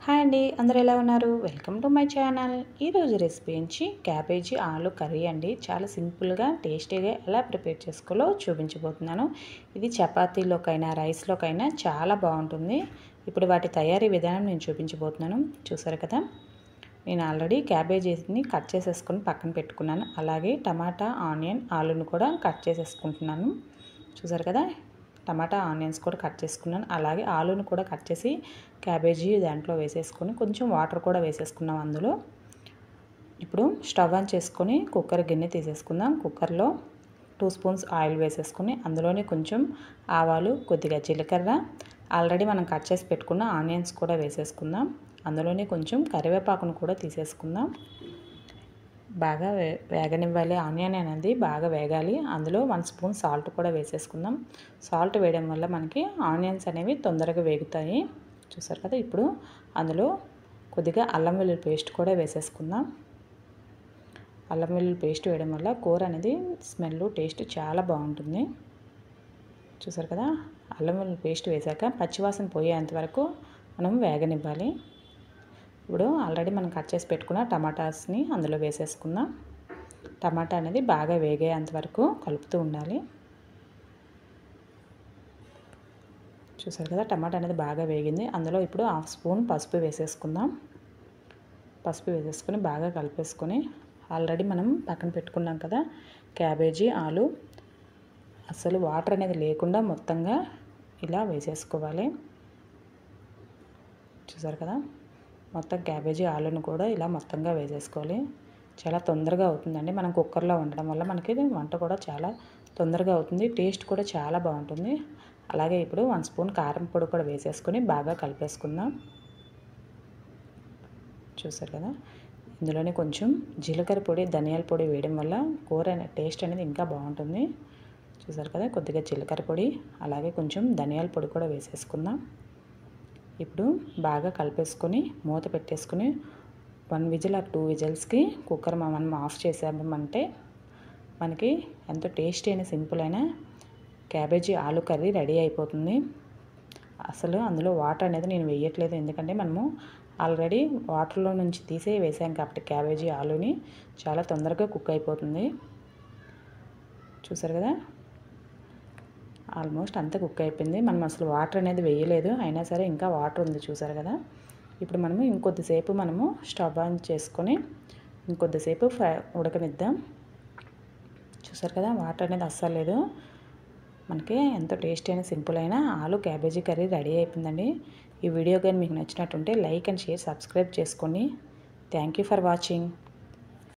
Hi అండి, అందరూ ఎలా ఉన్నారు? Welcome to my channel. ఈరోజు రెసిపీ నుంచి క్యాబేజీ ఆలు కర్రీ అండి. చాలా సింపుల్గా టేస్టీగా ఎలా ప్రిపేర్ చేసుకోవాలో చూపించబోతున్నాను. ఇది చపాతీలోకైనా రైస్లోకైనా చాలా బాగుంటుంది. ఇప్పుడు వాటి తయారీ విధానం నేను చూపించబోతున్నాను. చూసారు కదా, నేను ఆల్రెడీ క్యాబేజీని కట్ చేసేసుకొని పక్కన పెట్టుకున్నాను. అలాగే టమాటా, ఆనియన్, ఆలును కూడా కట్ చేసేసుకుంటున్నాను. చూసారు కదా, టమాటా ఆనియన్స్ కూడా కట్ చేసుకున్నాను. అలాగే ఆలును కూడా కట్ చేసి క్యాబేజీ దాంట్లో వేసేసుకొని కొంచెం వాటర్ కూడా వేసేసుకున్నాం అందులో. ఇప్పుడు స్టవ్ ఆన్ చేసుకొని కుక్కర్ గిన్నె తీసేసుకుందాం. కుక్కర్లో 2 స్పూన్స్ ఆయిల్ వేసేసుకొని అందులోనే కొంచెం ఆవాలు, కొద్దిగా జీలకర్ర, ఆల్రెడీ మనం కట్ చేసి పెట్టుకున్న ఆనియన్స్ కూడా వేసేసుకుందాం. అందులోనే కొంచెం కరివేపాకును కూడా తీసేసుకుందాం. బాగా వేగనివ్వాలి. ఆనియన్ అనేది బాగా వేగాలి. అందులో 1 స్పూన్ సాల్ట్ కూడా వేసేసుకుందాం. సాల్ట్ వేయడం వల్ల మనకి ఆనియన్స్ అనేవి తొందరగా వేగుతాయి. చూసారు కదా, ఇప్పుడు అందులో కొద్దిగా అల్లం వెల్లుల్లి పేస్ట్ కూడా వేసేసుకుందాం. అల్లం వెల్లుల్లి పేస్ట్ వేయడం వల్ల కూర అనేది స్మెల్, టేస్ట్ చాలా బాగుంటుంది. చూసారు కదా, అల్లం వెల్లుల్లి పేస్ట్ వేసాక పచ్చివాసన పోయేంత వరకు మనం వేగనివ్వాలి. ఇప్పుడు ఆల్రెడీ మనం కట్ చేసి పెట్టుకున్న టమాటాస్ని అందులో వేసేసుకుందాం. టమాటా అనేది బాగా వేగేంత వరకు కలుపుతూ ఉండాలి. చూసారు కదా, టమాటా అనేది బాగా వేగింది. అందులో ఇప్పుడు 1/2 స్పూన్ పసుపు వేసేసుకుందాం. పసుపు వేసేసుకొని బాగా కలిపేసుకొని ఆల్రెడీ మనం పక్కన పెట్టుకున్నాం కదా క్యాబేజీ, ఆలు, అసలు వాటర్ అనేది లేకుండా మొత్తంగా ఇలా వేసేసుకోవాలి. చూసారు కదా, మొత్తం క్యాబేజీ ఆలును కూడా ఇలా మొత్తంగా వేసేసుకోవాలి. చాలా తొందరగా అవుతుందండి. మనం కుక్కర్లో వండడం వల్ల మనకి వంట కూడా చాలా తొందరగా అవుతుంది. టేస్ట్ కూడా చాలా బాగుంటుంది. అలాగే ఇప్పుడు 1 స్పూన్ కారం పొడి కూడా వేసేసుకొని బాగా కలిపేసుకుందాం. చూసారు కదా, ఇందులోనే కొంచెం జీలకర్ర పొడి, ధనియాల పొడి వేయడం వల్ల కూర టేస్ట్ అనేది ఇంకా బాగుంటుంది. చూసారు కదా, కొద్దిగా జీలకర్ర పొడి అలాగే కొంచెం ధనియాల పొడి కూడా వేసేసుకుందాం. ఇప్పుడు బాగా కలిపేసుకొని మూత పెట్టేసుకొని 1 విజిల్ ఆర్ 2 విజిల్స్కి కుక్కర్ మనం ఆఫ్ చేసామంటే మనకి ఎంతో టేస్టీ అయిన సింపుల్ అయిన క్యాబేజీ ఆలు కర్రీ రెడీ అయిపోతుంది. అసలు అందులో వాటర్ అనేది నేను వేయట్లేదు, ఎందుకంటే మనము ఆల్రెడీ వాటర్లో నుంచి తీసే వేసాం కాబట్టి క్యాబేజీ ఆలుని చాలా తొందరగా కుక్ అయిపోతుంది. చూసారు కదా, ఆల్మోస్ట్ అంతా కుక్ అయిపోయింది. మనం అసలు వాటర్ అనేది వేయలేదు, అయినా సరే ఇంకా వాటర్ ఉంది. చూసారు కదా, ఇప్పుడు మనము ఇంకొద్దిసేపు మనము స్టవ్ ఆన్ చేసుకొని ఇంకొద్దిసేపు ఉడకనిద్దాం. చూసారు కదా, వాటర్ అనేది అస్సలు లేదు. మనకి ఎంతో టేస్టీ అయిన సింపుల్ అయిన ఆలు క్యాబేజీ కర్రీ రెడీ అయిపోయిందండి. ఈ వీడియో కానీ మీకు నచ్చినట్టుంటే లైక్ అండ్ షేర్, సబ్స్క్రైబ్ చేసుకోండి. Thank you for watching.